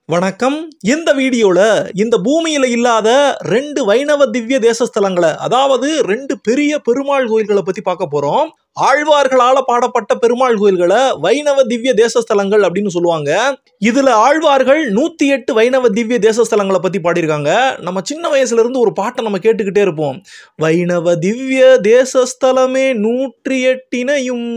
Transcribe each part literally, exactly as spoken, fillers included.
வணக்கம். இந்த வீடியோல இந்த பூமியில இல்லாத ரெண்டு வைணவ திவ்ய தேச ஸ்தலங்களை, அதாவது ரெண்டு பெரிய பெருமாள் கோயில்களை பத்தி பார்க்க போறோம். ஆழ்வார்களால பாடப்பட்ட பெருமாள் கோயில்களை வைணவ திவ்ய தேச ஸ்தலங்கள் அப்படின்னு சொல்லுவாங்க. இதுல ஆழ்வார்கள் நூத்தி எட்டு வைணவ திவ்ய தேச ஸ்தலங்களை பத்தி பாடியிருக்காங்க. நம்ம சின்ன வயசுல இருந்து ஒரு பாட்டை நம்ம கேட்டுக்கிட்டே இருப்போம். வைணவ திவ்ய தேசஸ்தலமே நூற்றி எட்டினையும்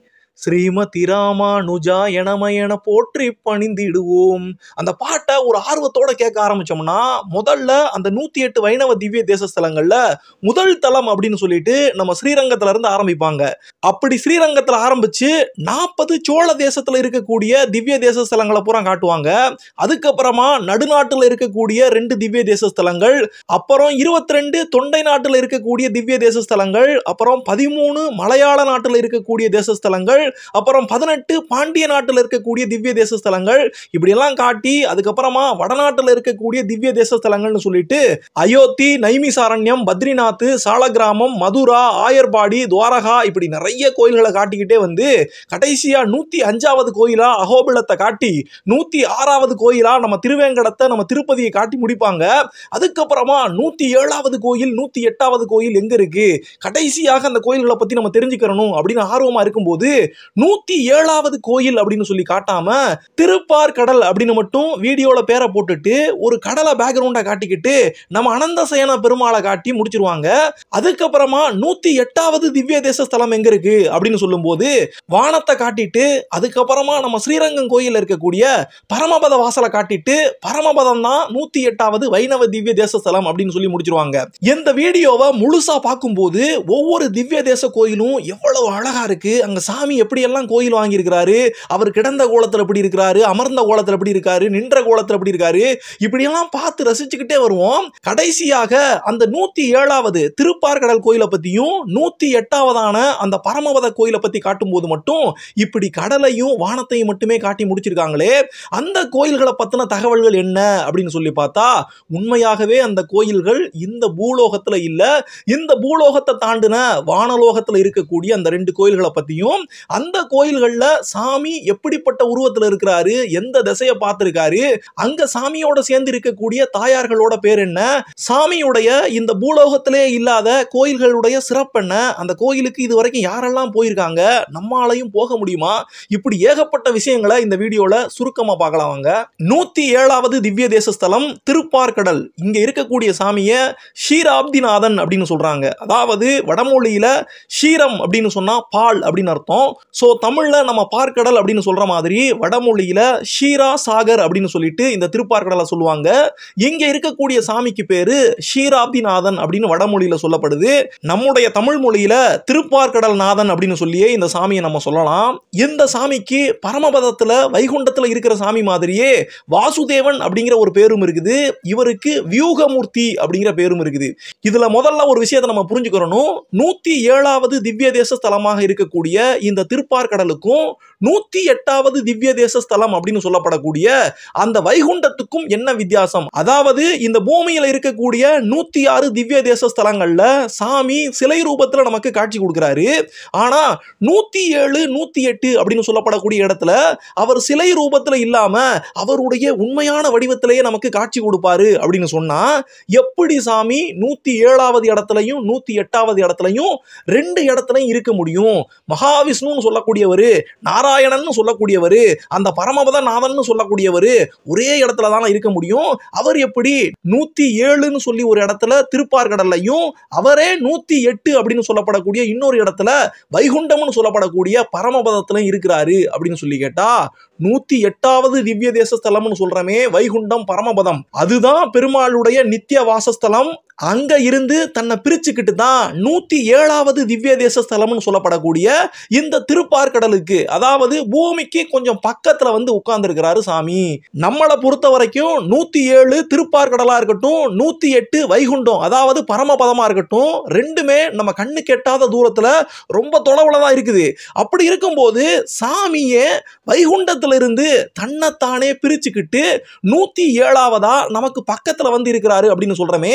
ஸ்ரீமதி ராமானுஜா எனமயன போற்றி பணிந்திடுவோம். அந்த பாட்டை ஒரு ஆர்வத்தோட கேட்க ஆரம்பிச்சோம்னா முதல்ல அந்த நூத்தி எட்டு வைணவ திவ்ய தேச ஸ்தலங்கள்ல முதல் தலம் அப்படின்னு சொல்லிட்டு நம்ம ஸ்ரீரங்கத்துல இருந்து ஆரம்பிப்பாங்க. அப்படி ஸ்ரீரங்கத்துல ஆரம்பிச்சு நாற்பது சோழ தேசத்துல இருக்கக்கூடிய திவ்ய தேச ஸ்தலங்களை பூரா காட்டுவாங்க. அதுக்கப்புறமா நடுநாட்டுல இருக்கக்கூடிய ரெண்டு திவ்ய தேச ஸ்தலங்கள், அப்புறம் இருபத்தி ரெண்டு தொண்டை நாட்டுல இருக்கக்கூடிய திவ்ய தேச ஸ்தலங்கள், அப்புறம் பதிமூணு மலையாள நாட்டுல இருக்கக்கூடிய தேச ஸ்தலங்கள், அப்புறம் பதினெட்டு பாண்டிய நாட்டில் இருக்கக்கூடிய திவ்ய தேச ஸ்தலங்கள், இப்படி எல்லாம் காட்டி அதுக்கப்புறமா வடநாட்டில் இருக்கக்கூடிய திவ்ய தேச ஸ்தலங்கள்னு சொல்லிட்டு அயோத்தி, நைமிசாரண்யம், பத்ரிநாத், சாலகிராமம், மதுரா, ஆயர்பாடி, துவாரகா, இப்படி நிறைய கோயில்களை காட்டிக்கிட்டே வந்து கடைசியா நூத்தி அஞ்சாவது கோயிலா அகோபிலத்தை காட்டி நூத்தி ஆறாவது கோயிலா நம்ம திருவேங்கடத்தை, நம்ம திருப்பதியை காட்டி முடிப்பாங்க. அதுக்கப்புறமா நூத்தி ஏழாவது கோயில், நூத்தி எட்டாவது கோயில் எங்க இருக்கு, கடைசியாக அந்த கோயில்களை பத்தி நம்ம தெரிஞ்சுக்கணும் அப்படின்னு ஆர்வமா இருக்கும்போது நூத்தி ஏழாவது கோயில் அப்படின்னு சொல்லி காட்டாம திருப்பார்கடல் அப்படின்னு மட்டும் வீடியோல பேரை போட்டுட்டு ஒரு கடலை பேக்ரவுண்டா காட்டிக்கிட்டு நம்ம அனந்தசயன பெருமாளை காட்டி முடிச்சிருவாங்க. அதுக்கப்புறமா நூத்தி எட்டாவது திவ்ய தேச ஸ்தலம் எங்க இருக்கு அப்படின்னு சொல்லும் போது வானத்தை காட்டிட்டு அதுக்கப்புறமா நம்ம ஸ்ரீரங்கம் கோயில்ல இருக்கக்கூடிய பரமபத வாசலை காட்டிட்டு பரமபதம் தான் நூத்தி எட்டாவது வைணவ திவ்ய தேச ஸ்தலம் அப்படின்னு சொல்லி முடிச்சிருவாங்க. இந்த வீடியோவை முழுசா பார்க்கும்போது ஒவ்வொரு திவ்ய தேச கோயிலும் எவ்வளவு அழகா இருக்கு, அங்க சாமி எப்படி எல்லாம் கோயில் வாங்கி இருக்கிறாரு, அவர் கிடந்த கோலத்தில் எப்படி இருக்கிறாரு, அமர்ந்த கோலத்தில் எப்படி இருக்காரு, நின்ற கோலத்தில் எப்படி இருக்காரு, இப்படி எல்லாம் பார்த்து ரசிச்சுக்கிட்டே வருவோம். கடைசியாக அந்த நூத்தி ஏழாவது திருப்பார்கடல் கோயிலை பத்தியும் நூத்தி எட்டாவதான அந்த பரமபத கோயிலை பத்தி காட்டும் போது மட்டும் இப்படி கடலையும் வானத்தையும் மட்டுமே காட்டி முடிச்சிருக்காங்களே, அந்த கோயில்களை பத்தின தகவல்கள் என்ன அப்படின்னு சொல்லி பார்த்தா உண்மையாகவே அந்த கோயில்கள் இந்த பூலோகத்துல இல்ல, இந்த பூலோகத்தை தாண்டின வானலோகத்துல இருக்கக்கூடிய அந்த ரெண்டு கோயில்களை பத்தியும், அந்த கோயில்கள்ல சாமி எப்படிப்பட்ட உருவத்துல இருக்கிறாரு, எந்த திசையை பார்த்திருக்காரு, அங்க சாமியோட சேர்ந்து இருக்கக்கூடிய தாயார்களோட பேர் என்ன, சாமியுடைய இந்த பூலோகத்திலே இல்லாத கோயில்களுடைய சிறப்பு என்ன, அந்த கோயிலுக்கு இது வரைக்கும் யாரெல்லாம் போயிருக்காங்க, நம்மாலையும் போக முடியுமா, இப்படி ஏகப்பட்ட விஷயங்களை இந்த வீடியோல சுருக்கமா பார்க்கலாம் வாங்க. நூத்தி ஏழாவது திவ்ய தேச ஸ்தலம் திருப்பார்கடல். இங்க இருக்கக்கூடிய சாமிய ஷீராப்திநாதன் அப்படின்னு சொல்றாங்க. அதாவது வடமொழியில ஷீரம் அப்படின்னு சொன்னா பால் அப்படின்னு அர்த்தம். சோ தமிழ்ல நம்ம பார்க்கடல் அப்படின்னு சொல்ற மாதிரி வடமொழியில ஷீரா சாகர் அப்படின்னு சொல்லிட்டு இந்த திருப்பார்கடலை சொல்லுவாங்க. இங்க இருக்கக்கூடிய சாமிக்கு பேரு ஷீராப்திநாதன் அப்படின்னு வடமொழியில சொல்லப்படுது. நம்முடைய தமிழ் மொழியில திருப்பார்கடல் நாதன் அப்படின்னு சொல்லியே இந்த சாமியை நம்ம சொல்லலாம். இந்த சாமிக்கு பரமபதத்துல வைகுண்டத்துல இருக்கிற சாமி மாதிரியே வாசுதேவன் அப்படிங்கிற ஒரு பேரும் இருக்குது. இவருக்கு வியூகமூர்த்தி அப்படிங்கிற பேரும் இருக்குது. இதுல முதல்ல ஒரு விஷயத்தை நம்ம புரிஞ்சுக்கிறோம். நூத்தி ஏழாவது திவ்ய தேச ஸ்தலமாக இருக்கக்கூடிய இந்த திருப்பார்கடலுக்கும் நூத்தி எட்டாவது திவ்ய தேச ஸ்தலம் அப்படின்னு சொல்லப்படக்கூடிய அந்த வைகுண்டத்துக்கும் என்ன வித்தியாசம்? அதாவது இந்த பூமியில இருக்கக்கூடிய நூத்தி ஆறு திவ்ய தேச ஸ்தலங்கள்ல சாமி சிலை ரூபத்துல நமக்கு காட்சி கொடுக்கிறாரு. ஆனா நூத்தி ஏழு நூத்தி எட்டு அப்படின்னு சொல்லப்படக்கூடிய இடத்துல அவர் சிலை ரூபத்துல இல்லாம அவருடைய உண்மையான வடிவத்திலேயே நமக்கு காட்சி கொடுப்பாரு அப்படின்னு சொன்னா எப்படி சாமி நூத்தி ஏழாவது இடத்துலையும் நூத்தி எட்டாவது இடத்துலையும் ரெண்டு இடத்துலையும் இருக்க முடியும்? மகாவிஷ்ணு சொல்லக்கூடியவரு, நாராயணன் சொல்லக்கூடியவரு, அந்த பரமபத நாதன் சொல்லக்கூடியவரு ஒரே இடத்துல தானே இருக்க முடியும். அவர் எப்படி நூத்தி ஏழுன்னு சொல்லி ஒரு இடத்துல திருப்பார்கடல்லையும் அவரே நூத்தி எட்டு அப்படின்னு சொல்லப்படக்கூடிய இன்னொரு இடத்துல வைகுண்டம்னு சொல்லப்படக்கூடிய பரமபதத்துல இருக்கிறாரு அப்படின்னு சொல்லி கேட்டா நூத்தி எட்டாவது திவ்ய தேச ஸ்தலம்னு சொல்றமே வைகுண்டம் பரமபதம், அதுதான் பெருமாளுடைய நித்திய வாசஸ்தலம். அங்க இருந்து தன்னை பிரிச்சுக்கிட்டு தான் நூத்தி ஏழாவது திவ்ய தேச ஸ்தலம்னு சொல்லப்படக்கூடிய இந்த திருப்பார்கடலுக்கு, அதாவது பூமிக்கு கொஞ்சம் பக்கத்துல வந்து உட்கார்ந்து இருக்கிறாரு சாமி. நம்மளை பொறுத்த வரைக்கும் நூத்தி ஏழு திருப்பார்கடலா இருக்கட்டும், நூத்தி எட்டு வைகுண்டம் அதாவது பரமபதமா இருக்கட்டும், ரெண்டுமே நம்ம கண்ணு கெட்டாத தூரத்துல ரொம்ப தொலைவுல தான் இருக்குது. அப்படி இருக்கும்போது சாமியே வைகுண்டத்துல இருந்து தன்னைத்தானே பிரிச்சுக்கிட்டு நூத்தி ஏழாவதா நமக்கு பக்கத்துல வந்து இருக்கிறாரு அப்படின்னு சொல்றமே, இது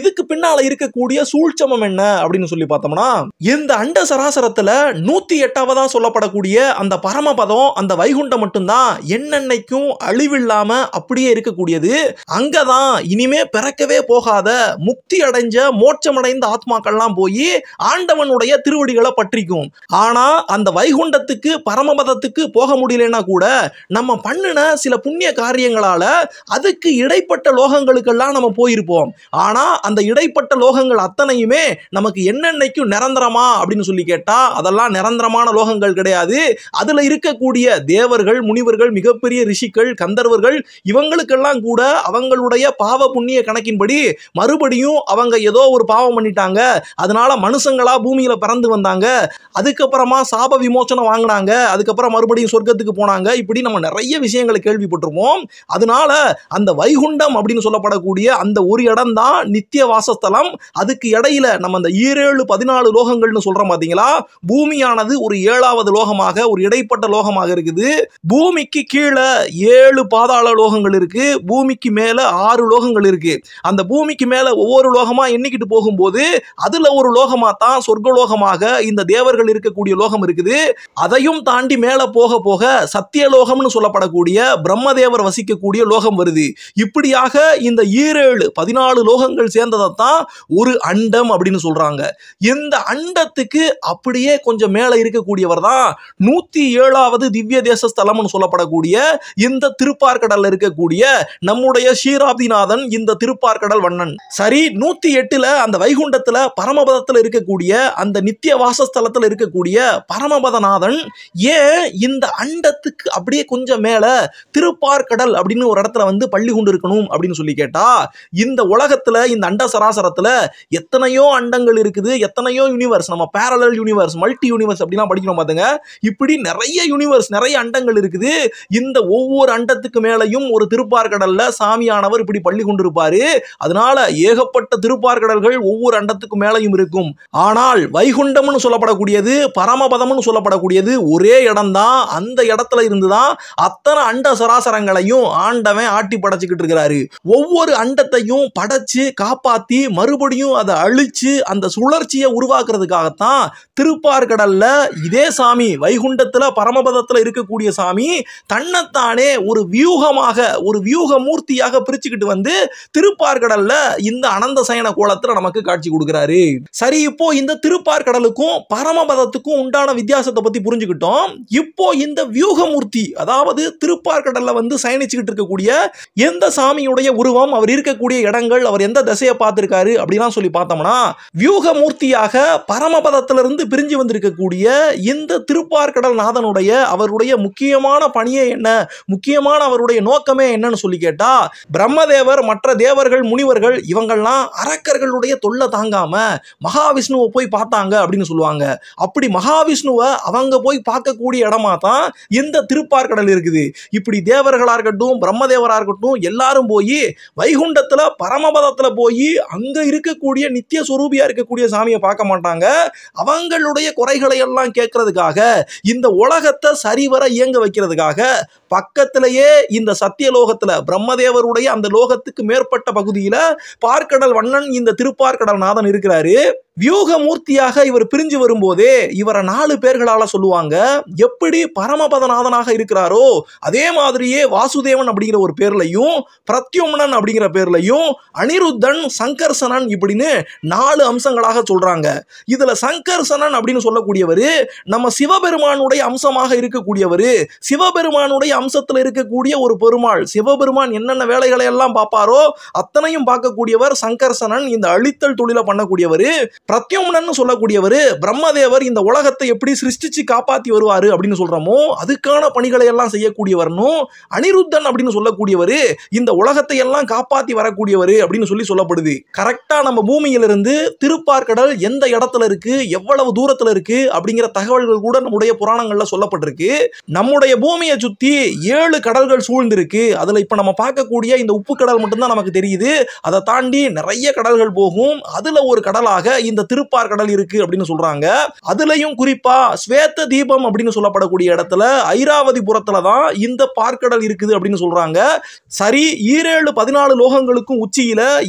இதுக்கு பின்னால இருக்கக்கூடிய சூழ்ச்சமம் என்ன அப்படின்னு சொல்லி பார்த்தோம்னா, இந்த அண்ட சராசரத்துல நூத்தி எட்டாவதா சொல்லப்படக்கூடிய அந்த பரமபதம், அந்த வைகுண்டம் மட்டும்தான் என்னென்னைக்கும் அழிவில்லாம அப்படியே இருக்கக்கூடியது. அங்கதான் இனிமே பிறக்கவே போகாத முக்தி அடைஞ்ச மோட்சமடைந்த ஆத்மாக்கள்லாம் போய் ஆண்டவனுடைய திருவடிகளை பற்றிக்கும். ஆனா அந்த வைகுண்டத்துக்கு பரமபதத்துக்கு போக முடியலன்னா கூட நம்ம பண்ணின சில புண்ணிய காரியங்களால அதுக்கு இடைப்பட்ட லோகங்களுக்கெல்லாம் நம்ம போயிருப்போம். ஆனா அந்த இடைப்பட்ட லோகங்கள் அத்தனையுமே நமக்கு என்னென்னைக்கும் நிரந்தரமா அப்படின்னு சொல்லி கேட்டா அதெல்லாம் நிரந்தரமான லோகங்கள் கிடையாது. அதுல இருக்கக்கூடிய தேவர்கள், முனிவர்கள், மிகப்பெரிய ரிஷிகள், கந்தர்வர்கள் இவங்களுக்கெல்லாம் கூட அவங்களுடைய பாவ புண்ணிய கணக்கின்படி மறுபடியும் அவங்க ஏதோ ஒரு பாவம் பண்ணிட்டாங்க, அதனால மனுஷங்களா பூமியில பிறந்து வந்தாங்க, அதுக்கப்புறமா சாப விமோசனம் வாங்கினாங்க, அதுக்கப்புறம் மறுபடியும் சொர்க்கத்துக்கு போனாங்க. இப்படி நம்ம நிறைய விஷயங்களை கேள்விப்பட்டிருப்போம். அதனால அந்த வைகுண்டம் அப்படின்னு சொல்லப்படக்கூடிய அந்த ஒரு இடம் தான் நித்திய வாசஸ்தலம். அதுக்கு இடையில நம்ம அந்த ஈரேழு பதினாலு லோகங்கள்னு சொல்றோம் பாத்தீங்களா, பூமியானது ஒரு ஏழாவது லோகமாக, ஒரு இடைப்பட்ட லோகமாக இருக்குது. பூமிக்கு கீழே ஏழு பாதாள லோகங்கள் இருக்கு, பூமிக்கு மேல ஆறு லோகங்கள் இருக்கு. அந்த பூமிக்கு மேல ஒவ்வொரு லோகமா எண்ணிக்கிட்டு போகும்போது அதுல ஒரு லோகமா தான் சொர்க்கலோகமாக இந்த தேவர்கள் இருக்கக்கூடிய லோகம் இருக்குது. அதையும் தாண்டி மேல போக போக சத்தியலோகம்னு சொல்லப்படக்கூடிய பிரம்மதேவர் வசிக்கக்கூடிய லோகம் வருது. இப்படியாக இந்த ஈரேழு பதினாலு லோகங்கள் சேர்ந்ததான் ஒரு அண்டம் அப்படின்னு சொல்றாங்க. இந்த அண்டத்துக்கு அப்படியே கொஞ்சம் மேல இருக்கக்கூடியவர் தான் நூத்தி ஏழாவது திவ்ய தேச ஸ்தலம்னு சொல்லப்படக்கூடிய இந்த திருப்பார்கடல்ல இருக்கக்கூடிய நம்முடைய ஸ்ரீராப்திநாதன், இந்த திருப்பார்கடல் வண்ணன். சரி, நூத்தி எட்டுல அந்த வைகுண்டத்துல பரமபதத்துல இருக்கக்கூடிய அந்த நித்திய வாசஸ்தலத்துல இருக்கக்கூடிய பரமபதநாதன் ஏன் இந்த அண்டத்துக்கு அப்படியே கொஞ்சம் மேல திருப்பார்கடல் அப்படின்னு ஒரு இடத்துல வந்து பள்ளி கொண்டு இருக்கணும் அப்படின்னு சொல்லி கேட்டா, இந்த உலகத்துல இந்த அண்ட சராசரத்துல எத்தனையோ அண்டங்கள் இருக்குது, எத்தனையோ யூனிவர்ஸ், நம்ம பேரலல் யூனிவர்ஸ், மல்டி யூனிவர்ஸ் அப்படிலாம் படிக்கணும் பாத்துங்க. இப்படி நிறைய யூனிவர்ஸ், நிறைய அண்டங்கள் இருக்குது. இந்த ஒவ்வொரு அண்டத்துக்கு மேலையும் ஒரு திருப்பார்கடல்ல சாமியானவர் இப்படி பள்ளி கொண்டிருப்பாரு. அதனால ஏகப்பட்ட திருப்பார்கடல்கள் ஒவ்வொரு அண்டத்துக்கு மேலையும் இருக்கும். ஆனால் வைகுண்டம்னு சொல்லப்படக்கூடியது, பரமபதம்னு சொல்லப்படக்கூடியது ஒரே இடம் தான். அந்த இடத்துல இருந்துதான் அத்தனை அண்ட சராசரங்களையும் ஆண்டவன் ஆட்டி படைச்சுக்கிட்டு இருக்கிறாரு. ஒவ்வொரு அண்டத்தையும் படைச்சு காப்பாத்தி மறுபடியும் அதை அழிச்சு அந்த சுழற்சியை உருவாக்குறதுக்காகத்தான் திருப்பார்கடல்ல இதே சாமி, வைகுண்டத்துல பரமபதத்துல இருக்கக்கூடிய சாமி தன்னைத்தானே ஒரு வியூகமாக, ஒரு வியூக மூர்த்தியாக பிரிச்சுக்கிட்டு வந்து திருப்பார்கடல்ல இந்த அனந்த சயன கோலத்துல நமக்கு காட்சி கொடுக்கிறாரு. சரி, இப்போ இந்த திருப்பார்கடலுக்கும் பரமபதத்துக்கும் உண்டான வித்தியாசத்தை பத்தி புரிஞ்சுக்கிட்டோம். இப்போ இந்த வியூகமூர்த்தி, அதாவது திருப்பார்கடல்ல வந்து சயனிச்சுக்கிட்டு இருக்கக்கூடிய எந்த சாமியுடைய உருவம், அவர் இருக்கக்கூடிய இடங்கள், அவர் எந்த திசையை பார்த்திருக்காரு அப்படிலாம் சொல்லி பார்த்தோம்னா, வியூகமூர்த்தியாக பரமபதத்திலிருந்து பிரிஞ்சு வந்திருக்கக்கூடிய இந்த திருப்பார்கடல் நாதனுடைய அவருடைய முக்கியமான பணியே என்ன, முக்கியமான அவருடைய நோக்கமே என்னன்னு சொல்லி கேட்டா, பிரம்மதேவர், மற்ற தேவர்கள், முனிவர்கள் இவங்கள்லாம் அரக்கர்களுடைய தொல்லை தாங்காம மகாவிஷ்ணுவை போய் பார்த்தாங்க அப்படின்னு சொல்லுவாங்க. அப்படி மகாவிஷ்ணுவை அவங்க போய் பார்க்கக்கூடிய இடமா தான் இந்த திருப்பார்கடல் இருக்குது. இப்படி தேவர்களா இருக்கட்டும், பிரம்மதேவரா இருக்கட்டும், எல்லாரும் போய் வைகுண்டத்துல பரமபதத்துல போய் அங்க இருக்கக்கூடிய நித்திய சொரூபியா இருக்கக்கூடிய சாமியை பார்க்க மாட்டாங்க. அவங்களுடைய குறைகளை எல்லாம் கேட்கறதுக்காக, இந்த உலகத்தை சரிவர இயங்க வைக்கிறதுக்காக பக்கத்திலேயே இந்த சத்தியலோகத்துல பிரம்மதேவருடைய அந்த லோகத்துக்கு மேற்பட்ட பகுதியில பார்க்கடல் வண்ணன் இந்த திருப்பார்கடல் நாதன் இருக்கிறாரு. வியூகமூர்த்தியாக இவர் பிரிஞ்சு வரும்போதே இவரை நாலு பேர்களால சொல்லுவாங்க. எப்படி பரமபதநாதனாக இருக்கிறாரோ அதே மாதிரியே வாசுதேவன் அப்படிங்கிற ஒரு பேர்லையும், பிரத்யும்னன் அப்படிங்கிற பேர்லையும், அனிருத்தன், சங்கர்சனன் இப்படின்னு நாலு அம்சங்களாக சொல்றாங்க. இதுல சங்கர்சனன் அப்படின்னு சொல்லக்கூடியவர் நம்ம சிவபெருமானுடைய அம்சமாக இருக்கக்கூடியவர். சிவபெருமானுடைய அம்சத்தில் இருக்கக்கூடிய ஒரு பெருமாள். சிவபெருமான் என்னென்ன வேலைகளை எல்லாம் பார்ப்பாரோ அத்தனையும் பார்க்கக்கூடியவர் சங்கர்சனன், இந்த அழித்தல் தொழிலை பண்ணக்கூடியவர். பிரத்யும்னன் சொல்லக்கூடியவர் பிரம்மதேவர் இந்த உலகத்தை எப்படி சிருஷ்டிச்சு காப்பாத்தி வருவாரு அப்படின்னு சொல்றோமோ அதுக்கான பணிகளை எல்லாம் செய்யக்கூடியவர்னும், அனிருத்தன் அப்படின்னு சொல்லக்கூடியவர் இந்த உலகத்தை எல்லாம் காப்பாத்தி வரக்கூடியவர் அப்படின்னு சொல்லி சொல்லப்படுது. கரெக்டா நம்ம பூமியிலிருந்து திருப்பார்கடல் எந்த இடத்துல இருக்கு, எவ்வளவு தூரத்துல இருக்கு அப்படிங்கிற தகவல்கள் கூட நம்முடைய புராணங்கள்ல சொல்லப்பட்டிருக்கு. நம்முடைய பூமியை சுத்தி ஏழு கடல்கள் சூழ்ந்திருக்கு. அதுல இப்ப நம்ம பார்க்கக்கூடிய இந்த உப்பு கடல் மட்டும்தான் நமக்கு தெரியுது. அதை தாண்டி நிறைய கடல்கள் போகும். அதுல ஒரு கடலாக இந்த திருப்பார்கடல் இருக்கு அப்படின்னு சொல்றாங்க. அதுலயும் குறிப்பா ஸ்வேத தீபம் அப்படின்னு சொல்லப்படக்கூடிய இடத்துல ஐராவதிபுரத்துல தான் இந்த பார்க்கடல் இருக்குது அப்படின்னு சொல்றாங்க. சரி, ஈரேழு பதினாலு லோகங்களுக்கும் உச்சியில இவ்வளவு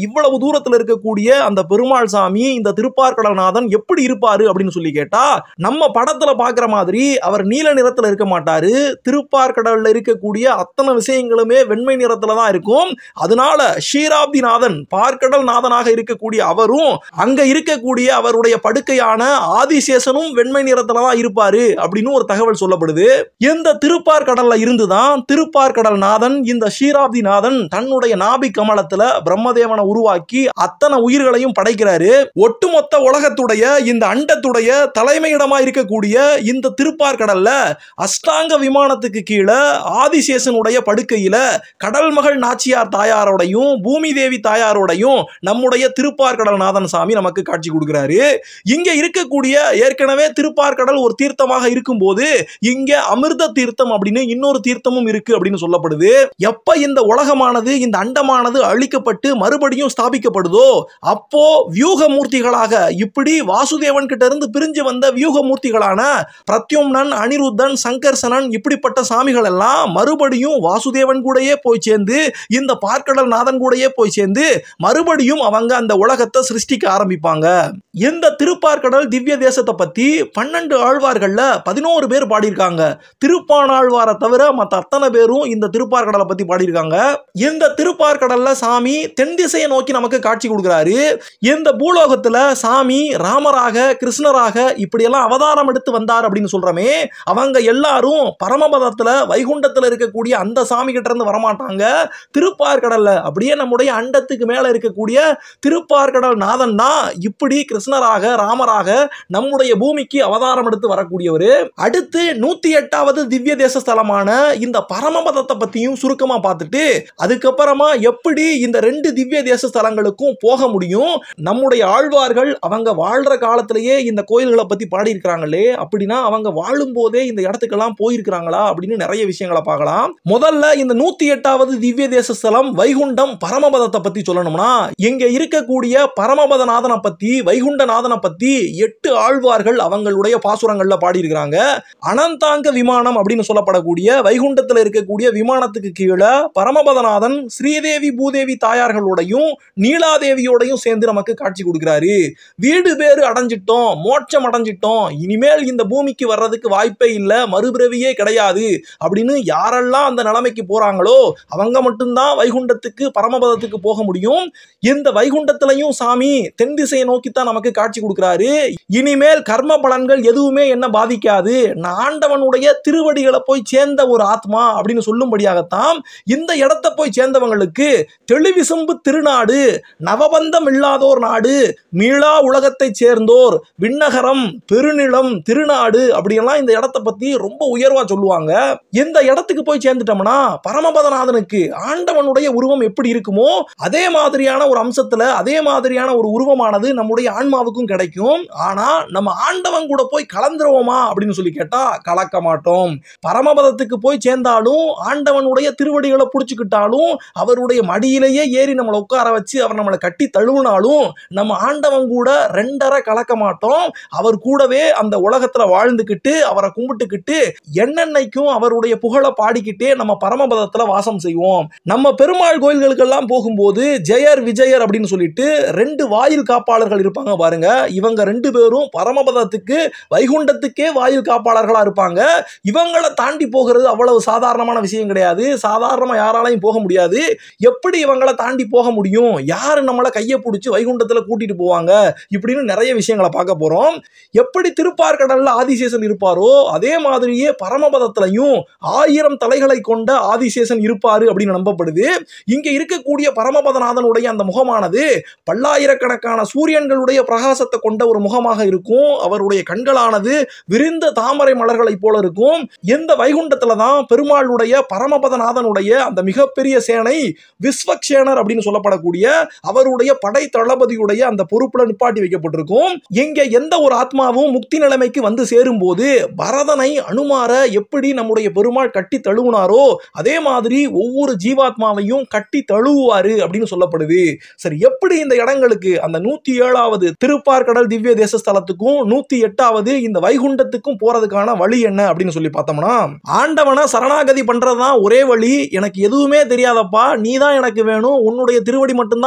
தூரத்துல இருக்கக்கூடிய அந்த பெருமாள் சாமி இந்த திருப்பார்கடல்நாதன் எப்படி இருப்பாரு அப்படின்னு சொல்லி கேட்டா, நம்ம படத்துல பாக்குற மாதிரி அவர் நீல நிறத்துல இருக்க மாட்டாரு. திருப்பார்கடல்ல இருக்கக்கூடிய அத்தனை விஷயங்களுமே வெண்மை நிறத்துல தான் இருக்கும். அதனால ஷீராப்திநாதன் பார்க்கடல் நாதனாக இருக்கக்கூடிய அவரும் அங்க இருக்கக்கூடிய அவருடைய படுக்கையான ஆதிசேஷனும் வெண்மை நிறத்துல தான் இருப்பாரு அப்படின்னு ஒரு தகவல் சொல்லப்படுது. இந்த திருப்பார்கடல்ல இருந்துதான் திருப்பார்கடல் நாதன் இந்த ஷீராப்திநாதன் தன்னுடைய நாபி கமலத்துல பிரம்மதேவனை உருவாக்கி அத்தனை உயிர்களையும் படைக்கிறாரு. ஒட்டுமொத்த உலகத்துடைய இந்த அண்டத்துடைய தலைமையிடமா இருக்கக்கூடிய இந்த திருப்பார்கடல்ல அஷ்டாங்க விமானத்துக்கு கீழே ஆதிசேஷனுடைய படுக்கையில கடல் மகள் நாச்சியார் தாயாரோடையும் பூமி தேவி தாயாரோடையும் நம்முடைய திருப்பார்கடல் நாதன் சாமி நமக்கு காட்சி கொடுக்கிறாரு. இங்க இருக்கக்கூடிய ஏற்கனவே திருப்பார்கடல் ஒரு தீர்த்தமாக இருக்கும் போது இங்க அமிர்த தீர்த்தம் அப்படின்னு இன்னொரு தீர்த்தமும் இருக்கு அப்படின்னு சொல்லப்படுது. எப்ப இந்த உலகமானது இந்த அண்டமானது அழிக்கப்பட்டு மறுபடியும் ஸ்தாபிக்கப்படுதோ அப்போ வியூக மூர்த்திகளாக இப்படி வாசுதேவன் கிட்ட இருந்து பிரிஞ்சு வந்த வியூக மூர்த்திகளான பிரத்யும்னன், அனிருத்தன், சங்கர்சனன் இப்படிப்பட்ட சாமிகள் எல்லாம் மறுபடியும் வாசுதேவன் கூடயே போய் சேர்ந்து இந்த பார்க்கடல் நாதன் கூடயே போய் சேர்ந்து மறுபடியும் அவங்க அந்த உலகத்தை சிருஷ்டிக்க ஆரம்பிப்பாங்க. இந்த திருப்பார்கடல் திவ்ய தேசத்தை பத்தி பன்னெண்டு ஆழ்வார்கள்ல பதினோரு பேர் பாடியிருக்காங்க. திருப்பானாழ்வாரை தவிர மற்ற அத்தனை பேரும் இந்த திருப்பார்கடலை பத்தி பாடியிருக்காங்க. இந்த திருப்பார்கடல்ல சாமி தென் திசையை நோக்கி நமக்கு காட்சி கொடுக்கிறாரு. இந்த பூலோகத்துல சாமி ராமராக, கிருஷ்ணராக இப்படியெல்லாம் அவதாரம் எடுத்து வந்தார் அப்படின்னு சொல்றமே, அவங்க எல்லாரும் பரமபதத்துல வைகுண்டத்துல இருக்கக்கூடிய அந்த சாமி கிட்ட இருந்து வரமாட்டாங்க. திருப்பார்கடல்ல அப்படியே நம்முடைய அண்டத்துக்கு மேல இருக்கக்கூடிய திருப்பார்கடல் நாதன் தான் இப்படி கிருஷ்ணராக, ராமராக நம்முடைய பூமிக்கு அவதாரம் எடுத்து வரக்கூடியவர். அடுத்து நூத்தி எட்டாவது திவ்ய தேச ஸ்தலமான இந்த பரமபதத்தை பத்தியும் சுருக்கமா பார்த்துட்டு அதுக்கப்புறமா எப்படி இந்த ரெண்டு திவ்ய தேச ஸ்தலங்களுக்கும் போக முடியும், நம்முடைய ஆழ்வார்கள் அவங்க வாழ்ற காலத்திலேயே இந்த கோயில்களை பத்தி பாடி இருக்கிறாங்களே, அப்படின்னா அவங்க வாழும் போதே இந்த இடத்துக்கெல்லாம் போயிருக்கிறாங்களா அப்படின்னு நிறைய விஷயங்களை பார்க்கலாம். முதல்ல இந்த நூத்தி எட்டாவது திவ்ய தேச ஸ்தலம் வைகுண்டம் பரமபதத்தை பத்தி சொல்லணும்னா, இங்க இருக்கக்கூடிய பரமபதநாதனை பத்தி, வைகுண்டநாதனை பத்தி எட்டு ஆழ்வார்கள் அவங்களுடைய பாசுரங்கள்ல பாடியிருக்கிறாங்க. அனந்தாங்க விமானம் அப்படின்னு சொல்லப்படக்கூடிய வைகுண்டத்தில் இருக்கக்கூடிய விமானத்துக்கு கீழே பரமபதநாதன் ஸ்ரீதேவி பூதேவி தாயார்களோடையும் நீலாதேவியோடையும் சேர்ந்து நமக்கு காட்சி கொடுக்கிறாரு. வீடு பேரு அடைஞ்சிட்டோம், மோட்சம் அடைஞ்சிட்டோம், இனிமேல் இந்த பூமிக்கு வர்றதுக்கு வாய்ப்பே இல்லை, மறுபிறவியே கிடையாது அப்படின்னு யாரெல்லாம் அந்த நிலைமைக்கு போறாங்களோ அவங்க மட்டும்தான் வைகுண்டத்துக்கு பரமபதத்துக்கு போக முடியும். இந்த வைகுண்டத்திலையும் சாமி தென் திசையை நோக்கித்தான் நமக்கு காட்சி கொடுக்கிறாரு. இனிமேல் கர்ம பலன்கள் எதுவுமே என்ன பாதிக்காது, நான் ஆண்டவனுடைய திருவடிகளை போய் சேர்ந்த ஒரு ஆத்மா அப்படின்னு சொல்லும்படியாகத்தான் இந்த இடத்தை போய் சேர்ந்தவங்களுக்கு தெளிவிசும்பு திருநாடு, நவபந்தம் இல்லாதோர் நாடு, மீளா உலகத்தை சேர்ந்தோர், விண்ணகரம், பெருநிலம், திருநாடு அப்படியெல்லாம் இந்த இடத்தை பத்தி ரொம்ப உயர்வா சொல்லுவாங்க. இந்த இடத்துக்கு போய் சேர்ந்துட்டோம்னா பரமபதநாதனுக்கு ஆண்டவனுடைய உருவம் எப்படி இருக்குமோ அதே மாதிரியான ஒரு அம்சத்துல அதே மாதிரியான ஒரு உருவமானது நம்முடைய ஆன்மாவுக்கும் கிடைக்கும். ஆனா நம்ம ஆண்டவன் கூட போய் கலந்துருவோமா அப்படின்னு சொல்லி கேட்டா கலக்க மாட்டோம். பரமபதத்துக்கு போய் சேர்ந்தாலும் ஆண்டவனுடைய திருவடிகளை புடிச்சுக்கிட்டாலும் அவருடைய மடியிலேயே ஏறி நம்மளை உட்கார வச்சு அவர் நம்மளை கட்டி தழுவினாலும் நம்ம ஆண்டவன் கூட ரெண்டரை கலக்க மாட்டோம். அவர் கூடவே அந்த உலகத்துல வாழ்ந்துகிட்டு அவரை கும்பிட்டுக்கிட்டு என்னென்னைக்கும் அவருடைய புகழை பாடிக்கிட்டே நம்ம பரமபதத்துல வாசம் செய்வோம். நம்ம பெருமாள் கோயில்களுக்கெல்லாம் போகும்போது ஜெயர் விஜயர் அப்படின்னு சொல்லிட்டு ரெண்டு வாயில் காப்பாளர்கள் இருப்பாங்க பாருங்க. இவங்க ரெண்டு பேரும் பரமபதத்துக்கு வைகுண்டத்துக்கே வாயில் காப்பாளர்களா இருப்பாங்க. இவங்களை தாண்டி போகிறது அவ்வளவு சாதாரணமான விஷயம் கிடையாது. சாதாரணமா யாராலையும் போக முடியாது. எப்படி இவங்களை தாண்டி போக முடியும், யாரு நம்மளை கையை பிடிச்சி வைகுண்டத்துல கூட்டிட்டு போவாங்க இப்படின்னு நிறைய விஷயங்களை பார்க்க போறோம். எப்படி திருப்பார்கடல்ல ஆதிசேஷன் இருப்பாரோ அதே மாதிரியே பரமபதத்திலையும் ஆயிரம் தலைகளை கொண்ட ஆதிசேஷன் இருப்பாரு அப்படின்னு நம்பப்படுது. இங்க இருக்கக்கூடிய பரமபதநாதனுடைய அந்த முகமானது பல்லாயிரக்கணக்கான சூரியன்களுடைய பிரகாசத்தை கொண்ட ஒரு முகமாக இருக்கும். அவருடைய கண்களானது விரிந்த தாமரை மலர்களை போல இருக்கும். இந்த வைகுண்டத்துல தான் பெருமாளுடைய பரமபதநாதனுடைய அந்த மிகப்பெரிய சேனை விஸ்வக்சேனர் அப்படின்னு சொல்லப்படக்கூடிய அவருடைய படை தளபதியுடைய அந்த பொறுப்புல நிப்பாட்டி வைக்கப்பட்டிருக்கும். இங்க எந்த ஒரு ஆத்மாவும் முக்தி நிலைமைக்கு வந்து சேரும் போது பரதனை அனுமார எப்படி நம்முடைய பெருமாள் கட்டி தழுவினாரோ அதே மாதிரி ஒவ்வொரு ஜீவாத்மாவையும் கட்டி தழுவுவாரு அப்படின்னு சொல்லப்படுது. சரி, எப்படி இந்த இடங்களுக்கு அந்த நூத்தி ஏழாவது திருப்பார்கடல் திவ்ய தேச ஸ்தலத்துக்கும் நூத்தி எட்டாவது இந்த வைகுண்டத்துக்கும் போறதுக்கான வழி என்ன அப்படின்னு சொல்லி பார்த்தோம்னா, ஆண்டவனை சரணாகதி பண்றதுதான் ஒரே வழி. எனக்கு எதுவுமே தெரியாதப்பா, நீ தான் எனக்கு வேணும், உன்னுடைய திருவடி மட்டும்தான்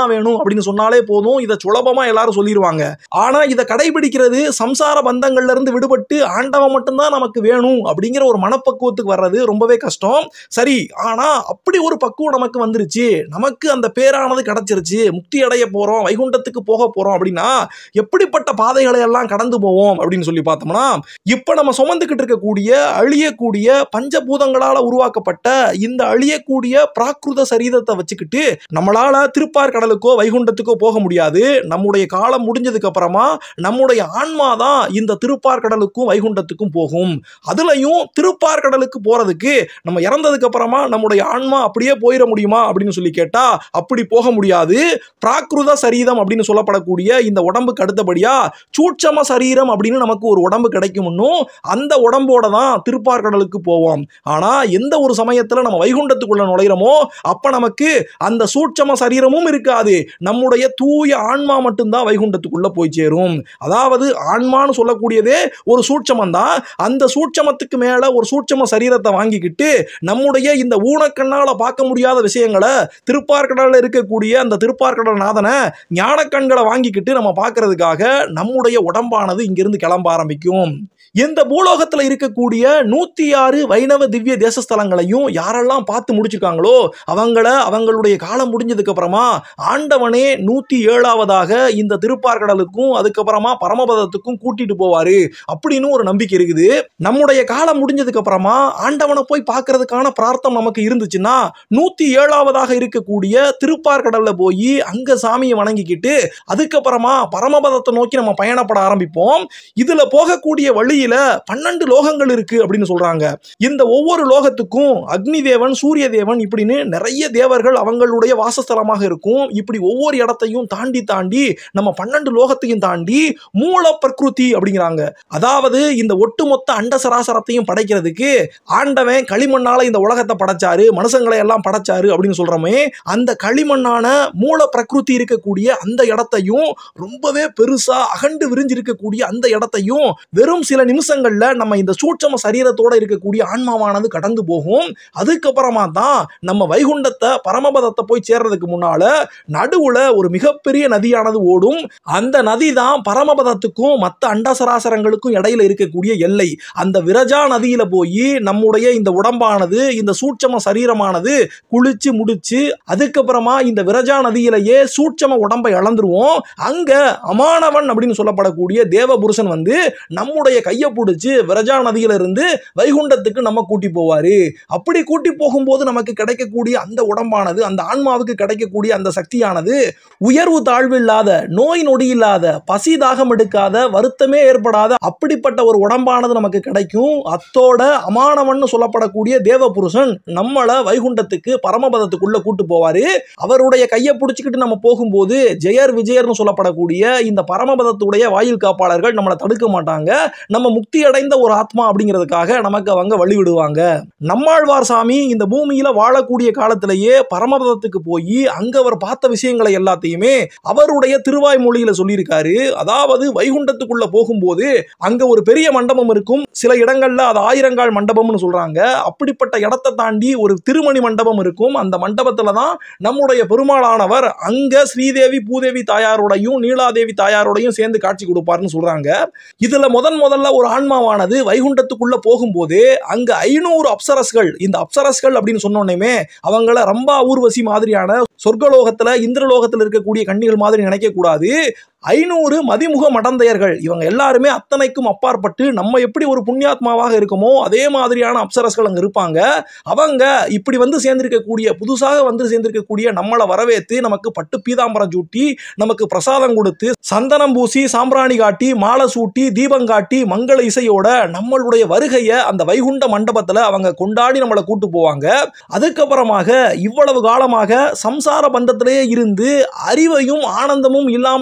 மட்டும்தான் வேணும் அப்படின்னு சொன்னாலே போதும், இதை சுலபமா எல்லாரும் சொல்லிடுவாங்க. ஆனா இதை கடைபிடிக்கிறது சம்சார பந்தங்கள்ல இருந்து விடுபட்டு ஆண்டவன் மட்டும்தான் நமக்கு வேணும் அப்படிங்கிற ஒரு மனப்பக்குவத்துக்கு வர்றது ரொம்பவே கஷ்டம். சரி, ஆனா அப்படி ஒரு பக்குவம் நமக்கு வந்துருச்சு, நமக்கு அந்த பேரானது கிடைச்சிருச்சு, முக்தி அடைய போறோம், வைகுண்டத்துக்கு போக போறோம் அப்படின்னா எப்படிப்பட்ட பாதைகளை எல்லாம் கடந்து போவோம் அப்படின்னு சொல்லி பார்த்தோம்னா, இப்ப நம்ம சுமந்துக்கிட்டு இருக்கக்கூடிய அழியக்கூடிய பஞ்சபூதங்களால உருவாக்கப்பட்ட இந்த அழியக்கூடிய பிராகிருத சரீரத்தை வச்சுக்கிட்டு நம்மளால திருப்பார்கடலுக்கோ வைகுண்டத்துக்கோ போக முடியாது. நம்முடைய காலம் முடிஞ்சதுக்கு அப்புறமா நம்முடைய ஆன்மா தான் இந்த திருப்பார்கடலுக்கும் வைகுண்டத்துக்கும் போகும். அதுலயும் திருப்பார்கடலுக்கு போறதுக்கு நம்ம இறந்ததுக்கு அப்புறமா நம்முடைய ஆன்மா அப்படியே போயிட முடியுமா அப்படின்னு சொல்லி கேட்டா அப்படி போக முடியாது. பிராகிருத சரீரம் அப்படின்னு சொல்லப்படக்கூடிய இந்த உடம்புக்கு அடுத்தபடியா சூட்சம சரீரம் அப்படின்னு நமக்கு ஒரு உடம்பு கிடைக்கும்னு அந்த உடம்போட தான் திருப்பார்கடலுக்கு போவோம். ஆனா எந்த ஒரு சமயத்துல நம்ம வைகுண்டத்துக்குள்ள நுழைகிறோமோ அப்ப நமக்கு அந்த சூட்சம சரீரமும் இருக்காது, நம்முடைய தூய ஆன்மா மட்டும்தான் வைகுண்டத்துக்குள்ள போய் சேரும். அதாவது ஆன்மான்னு சொல்லக்கூடியதே ஒரு சூட்சமம் தான். அந்த சூட்சமத்துக்கு மேல ஒரு சூட்சம சரீரத்தை வாங்கிக்கிட்டு நம்முடைய இந்த ஊனக்கண்ணால பார்க்க முடியாத விஷயங்களை திருப்பார்கடல்ல இருக்கக்கூடிய அந்த திருப்பார்கடல் நாதனை ஞான கண்களை வாங்கிக்கிட்டு நம்ம பார்க்கறதுக்காக நம்முடைய உடம்பானது இங்கிருந்து கிளம்ப ஆரம்பிக்கும். இந்த பூலோகத்தில் இருக்கக்கூடிய நூத்தி ஆறு வைணவ திவ்ய தேசஸ்தலங்களையும் யாரெல்லாம் பார்த்து முடிச்சிருக்காங்களோ அவங்கள அவங்களுடைய காலம் முடிஞ்சதுக்கு அப்புறமா ஆண்டவனே நூத்தி ஏழாவதாக இந்த திருப்பார்கடலுக்கும் அதுக்கப்புறமா பரமபதத்துக்கும் கூட்டிட்டு போவாரு அப்படின்னு ஒரு நம்பிக்கை இருக்குது. நம்முடைய காலம் முடிஞ்சதுக்கு அப்புறமா ஆண்டவனை போய் பார்க்கறதுக்கான பிரார்த்தம் நமக்கு இருந்துச்சுன்னா நூத்தி ஏழாவதாக இருக்கக்கூடிய திருப்பார்கடல்ல போய் அங்க சாமியை வணங்கிக்கிட்டு அதுக்கப்புறமா பரமபதத்தை நோக்கி நம்ம பயணப்பட ஆரம்பிப்போம். இதுல போகக்கூடிய வழி பன்னெண்டு லோகங்கள் இருக்கு அப்படின்னு சொல்றாங்க. இந்த ஒவ்வொரு லோகத்துக்கும் அக்னி தேவன், சூரிய தேவன் இப்படின்னு நிறைய தேவர்கள் அவங்களுடைய வாசஸ்தலமாக இருக்கும். இப்படி ஒவ்வொரு இடத்தையும் தாண்டி தாண்டி நம்ம பன்னெண்டு லோகத்தையும் தாண்டி மூல பிரகிருதி அப்படிங்கிறாங்க. அதாவது இந்த ஒட்டுமொத்த அண்ட சராசரத்தையும் படைக்கிறதுக்கு ஆண்டவன் களிமண்ணால இந்த உலகத்தை படைச்சாரு, மனுஷங்களை எல்லாம் படைச்சாரு அப்படின்னு சொல்றோமே, அந்த களிமண்ணான மூல பிரகிருதி இருக்கக்கூடிய அந்த இடத்தையும் ரொம்பவே பெருசா அகண்டு விரிஞ்சிருக்கக்கூடிய அந்த இடத்தையும் வெறும் சில நிமிஷங்கள்ல நம்ம இந்த சூட்சம சரீரத்தோட இருக்கக்கூடிய ஆன்மாவானது கடந்து போகும். அதுக்கப்புறமா தான் நம்ம வைகுண்டத்தை பரமபதத்தை போய் சேர்றதுக்கு முன்னால நடுவுல ஒரு மிகப்பெரிய நதியானது ஓடும். அந்த நதி தான் பரமபதத்துக்கும் மற்ற அண்டசராசரங்களுக்கும் இடையில இருக்கக்கூடிய எல்லை. அந்த விரஜா நதியில போய் நம்முடைய இந்த உடம்பானது இந்த சூட்சம சரீரமானது குளிச்சு முடிச்சு அதுக்கப்புறமா இந்த விரஜா நதியிலேயே சூட்சம உடம்பை இழந்துருவோம். அங்க அமானவன் அப்படின்னு சொல்லப்படக்கூடிய தேவபுருஷன் வந்து நம்முடைய கையை பிடிச்சு விரஜா நதியில இருந்து வைகுண்டத்துக்கு நம்ம கூட்டி போவாரு. அப்படி கூட்டி போகும்போது நமக்கு கிடைக்கக்கூடிய அந்த உடம்பானது, அந்த ஆன்மாவுக்கு கிடைக்கக்கூடிய அந்த சக்தியானது உயர்வு தாழ்வு இல்லாத, நோய் நொடி இல்லாத, பசி தாகம் எடுக்காத, வருத்தமே ஏற்படாத அப்படிப்பட்ட ஒரு உடம்பானது நமக்கு கிடைக்கும். அத்தோட அமானவன் சொல்லப்படக்கூடிய தேவபுருஷன் நம்மள வைகுண்டத்துக்கு பரமபதத்துக்குள்ள கூட்டு போவாரு. அவருடைய கையை பிடிச்சிக்கிட்டு நம்ம போகும்போது ஜெயர் விஜயர்னு சொல்லப்படக்கூடிய இந்த பரமபதத்துடைய வாயில் காப்பாளர்கள் நம்மளை தடுக்க மாட்டாங்க. நம்ம முக்தி அடைந்த ஒரு ஆத்மா அப்படிங்கிறதுக்காக நமக்கு அவங்க வழி விடுவாங்க. நம்மாழ்வார் சாமி இந்த பூமியில வாழக்கூடிய காலத்திலேயே பரமபதத்துக்கு போய் அங்க அவர் பார்த்த விஷயங்களை எல்லாத்தையுமே அவருடைய திருவாய் மொழியில சொல்லியிருக்காரு. அதாவது வைகுண்டத்துக்குள்ள போகும்போது அங்க ஒரு பெரிய மண்டபம் இருக்கும். சில இடங்கள்ல அது ஆயிரங்கால் மண்டபம்னு சொல்றாங்க. அப்படிப்பட்ட இடத்தை தாண்டி ஒரு திருமணி மண்டபம் இருக்கும். அந்த மண்டபத்துல தான் நம்முடைய பெருமாளானவர் அங்க ஸ்ரீதேவி பூதேவி தாயாரோடையும் நீலாதேவி தாயாரோடையும் சேர்ந்து காட்சி கொடுப்பார்னு சொல்றாங்க. இதுல முதன் முதல்ல ஒரு ஆன்மாவானது வைகுண்டத்துக்குள்ள போகும்போது அங்க ஐநூறு அப்சரஸ்கள், இந்த அப்சரஸ்கள் அப்படின்னு சொன்னோன்னே அவங்கள ரம்பா ஊர்வசி மாதிரியான சொர்க்கலோகத்துல இந்திரலோகத்துல இருக்கக்கூடிய கன்னிகள் மாதிரி நினைக்க கூடாது. ஐநூறு மதிமுக மடந்தையர்கள், இவங்க எல்லாருமே அத்தனைக்கும் அப்பாற்பட்டு நம்ம எப்படி ஒரு புண்ணியாத்மாவாக இருக்குமோ அதே மாதிரியான அப்சரஸ்கள் அங்க இருப்பாங்க. அவங்க இப்படி வந்து சேர்ந்திருக்கக்கூடிய புதுசாக வந்து சேர்ந்திருக்கக்கூடிய நம்மளை வரவேற்று நமக்கு பட்டு பீதாம்பரம் சூட்டி நமக்கு பிரசாதம் கொடுத்து சந்தனம் பூசி சாம்பிராணி காட்டி மாலை சூட்டி தீபம் காட்டி மங்கள இசையோட நம்மளுடைய வருகையை அந்த வைகுண்ட மண்டபத்துல அவங்க கொண்டாடி நம்மளை கூட்டு போவாங்க. அதுக்கப்புறமாக இவ்வளவு காலமாக சம்சார பந்தத்திலேயே இருந்து அறிவையும் ஆனந்தமும் இல்லாம இருந்த இந்த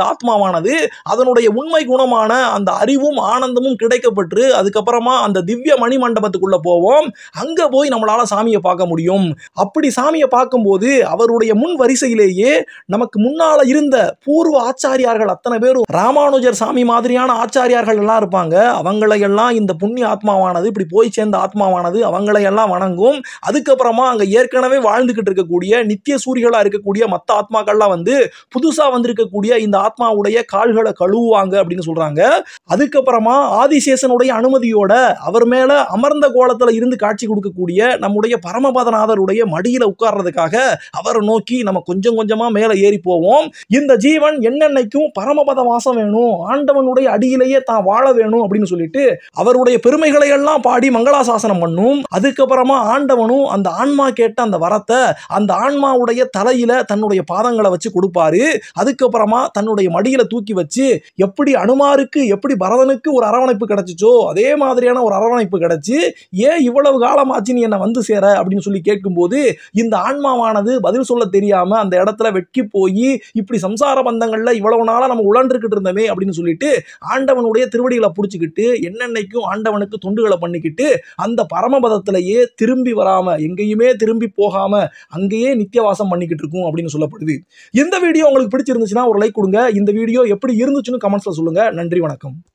ஆத்மாவானது அதனுடைய உண்மை குணமான அந்த அறிவும் ஆனந்தமும் கிடைக்கப்பட்டு அதுக்கப்புறமா அந்த திவ்ய மணி மண்டபத்துக்குள்ள போவோம். அங்க போய் நம்மளால சாமியை பார்க்க முடியும். அப்படி சாமியை பார்க்கும்போது அவருடைய முன் வரிசையிலேயே நமக்கு முன்னால இருந்த பூர்வ ஆச்சாரியார்கள் அத்தனை பேரும் ராமானுஜர் சாமி மாதிரியான ஆச்சாரியார்கள் எல்லாம் இருப்பாங்க. அவங்களையெல்லாம் இந்த புண்ணிய ஆத்மாவானது இப்படி போய் சேர்ந்த ஆத்மாவானது அவங்களையெல்லாம் வணங்கும். அதுக்கப்புறமா அங்க ஏற்கனவே வாழ்ந்துகிட்டு இருக்கக்கூடிய நித்திய சூரிகளா இருக்கக்கூடிய மற்ற ஆத்மாக்கள்லாம் வந்து புதுசா வந்திருக்கக்கூடிய இந்த ஆத்மாவுடைய கால்களை கழுவுவாங்க அப்படின்னு சொல்றாங்க. அதுக்கப்புறமா ஆதிசேஷனுடைய அனுமதியோட அவர் மேல அமர்ந்த கோலத்துல இருந்து காட்சி கொடுக்கக்கூடிய நம்முடைய பரமபதநாதருடைய மடியில உட்கார்றதுக்காக அவரை நோக்கி நம்ம கொஞ்சம் கொஞ்சமா மேல ஏறி போவோம். இந்த ஜீவன் என்னென்னைக்கும் பரமபத வாசம் வேணும், ஆண்டவனுடைய அடியிலேயே தான் வாழ வேணும் அப்படின்னு சொல்லிட்டு அவருடைய பெருமைகளை எல்லாம் பாடி மங்களாசாசனம் பண்ணும். அதுக்கப்புறமா ஆண்டவனும் அந்த ஆன்மா கேட்ட அந்த வரத்தை அந்த ஆன்மாவுடைய தலையில தன்னுடைய பாதங்களை வச்சு கொடுப்பாரு. அதுக்கப்புறமா தன்னுடைய மடியில தூக்கி வச்சு எப்படி அனுமாருக்கு எப்படி பரதனுக்கு ஒரு அரவணைப்பு கிடைச்சிச்சோ அதே மாதிரியான ஒரு அரவணைப்பு கிடைச்சு, ஏன் இவ்வளவு காலமாச்சு நீ என்ன வந்து சேர அப்படின்னு சொல்லி கேட்கும்போது இந்த ஆன்மாவானது பதில் சொல்ல தெரியாம அந்த இடத்துல வெட்கி போய் இப்படி சம்சார பந்தங்கள்ல இவ்வளவு நாளா நம்ம உழன்றுகிட்டு இருந்தோமே அப்படின்னு சொல்லிட்டு ஆண்டவனுடைய திருவடிகளை புடிச்சுக்கிட்டு என்னென்னைக்கும் ஆண்டவனுக்கு தொண்டுகளை பண்ணிக்கிட்டு அந்த பரமபதத்திலேயே திரும்பி வராம எங்கேயுமே திரும்பி போகாம அங்கேயே நித்தியவாசம் பண்ணிக்கிட்டு இருக்கும் அப்படின்னு சொல்லப்படுது. இந்த வீடியோ உங்களுக்கு பிடிச்சிருந்துச்சுன்னா ஒரு லைக் கொடுங்க. இந்த வீடியோ எப்படி இருந்துச்சுன்னு கமெண்ட்ஸ்ல சொல்லுங்க. நன்றி, வணக்கம்.